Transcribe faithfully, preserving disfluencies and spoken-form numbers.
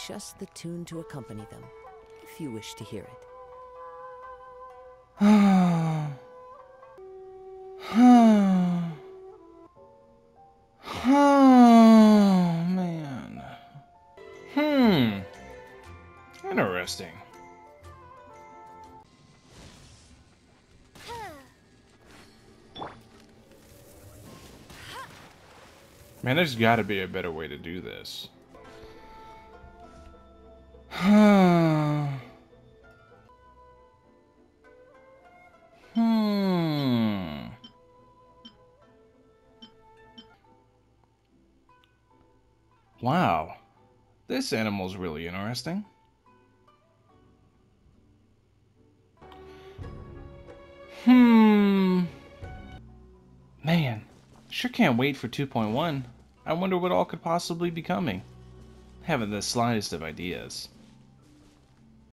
just the tune to accompany them, if you wish to hear it. Oh, man. Hmm. Interesting. Man, there's gotta be a better way to do this. Hmm. Wow. This animal's really interesting. Hmm. Man, sure can't wait for two point one. I wonder what all could possibly be coming. Haven't the slightest of ideas.